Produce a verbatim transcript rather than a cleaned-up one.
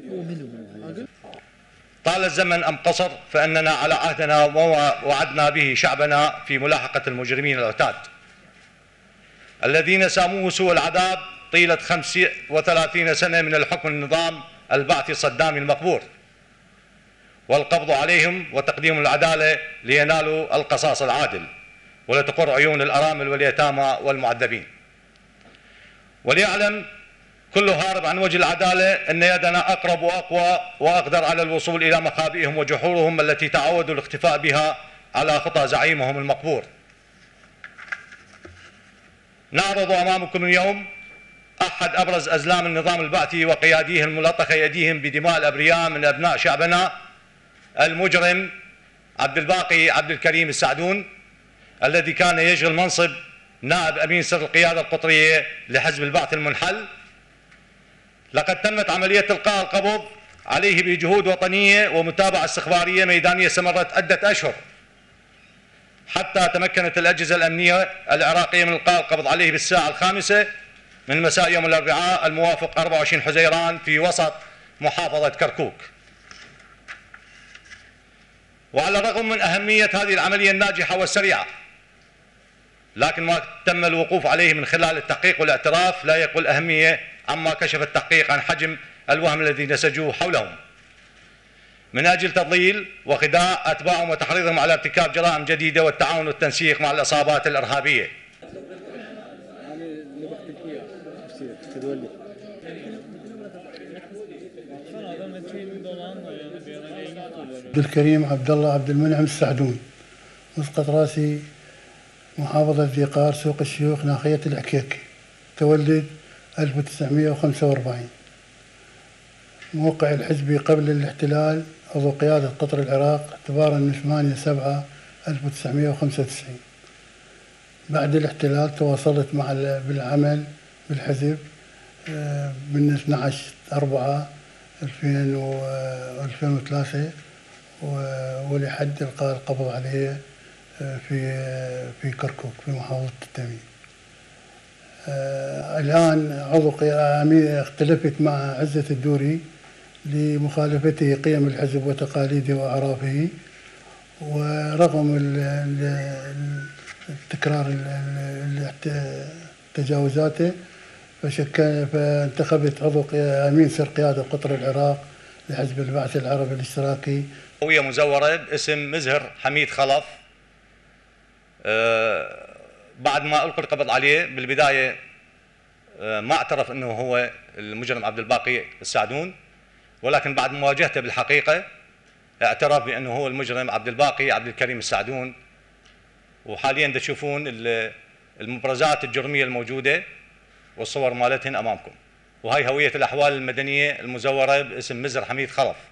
طال الزمن أم قصر، فإننا على عهدنا وما وعدنا به شعبنا في ملاحقة المجرمين العتاد الذين ساموه سوء العذاب طيلة خمس وثلاثين سنة من الحكم النظام البعثي الصدامي المقبور، والقبض عليهم وتقديم العدالة لينالوا القصاص العادل ولتقر عيون الأرامل واليتامى والمعذبين. وليعلم كل هارب عن وجه العدالة أن يدنا أقرب وأقوى وأقدر على الوصول إلى مخابئهم وجحورهم التي تعودوا الاختفاء بها على خطى زعيمهم المقبور. نعرض أمامكم اليوم أحد أبرز أزلام النظام البعثي وقياديه الملطخ أيديهم بدماء الأبرياء من أبناء شعبنا، المجرم عبد الباقي عبد الكريم السعدون، الذي كان يشغل منصب نائب أمين سر القيادة القطرية لحزب البعث المنحل. لقد تمت عملية إلقاء القبض عليه بجهود وطنية ومتابعة استخبارية ميدانية استمرت عدة أشهر، حتى تمكنت الأجهزة الأمنية العراقية من إلقاء القبض عليه بالساعة الخامسة من مساء يوم الأربعاء الموافق أربعة وعشرين حزيران في وسط محافظة كركوك. وعلى الرغم من أهمية هذه العملية الناجحة والسريعة، لكن ما تم الوقوف عليه من خلال التحقيق والاعتراف لا يقل أهمية عما كشف التحقيق عن حجم الوهم الذي نسجوه حولهم من أجل تضليل وخداع أتباعهم وتحريضهم على ارتكاب جرائم جديدة والتعاون والتنسيق مع العصابات الإرهابية. عبد الكريم عبد الله عبد المنعم السعدون، مسقط راسي، محافظة ذي قار، سوق الشيوخ، ناحية العكيكي، تولد ألف وتسعمئة وخمسة وأربعين. موقع الحزبي قبل الاحتلال عضو قيادة قطر العراق اعتبارا من ثمانية سبعة ألف وتسعمئة وخمسة وتسعين. بعد الاحتلال تواصلت مع بالعمل بالحزب من اثني عشر أربعة ألفين وثلاثة ولحد إلقاء القبض عليه في في كركوك في محافظة التميم. الآن عضو اختلفت مع عزة الدوري لمخالفته قيم الحزب وتقاليده وأعرافه، ورغم تكرار تجاوزاته فشكل فانتخبت عضو أمين سر قيادة قطر العراق لحزب البعث العربي الاشتراكي. هوية مزورة باسم مزهر حميد خلف. أه بعد ما ألقي القبض عليه بالبداية أه ما اعترف أنه هو المجرم عبد الباقي السعدون، ولكن بعد مواجهته بالحقيقة اعترف بأنه هو المجرم عبد الباقي عبد الكريم السعدون. وحاليا تشوفون المبرزات الجرمية الموجودة والصور مالتهن أمامكم، وهي هوية الأحوال المدنية المزورة باسم مزهر حميد خلف.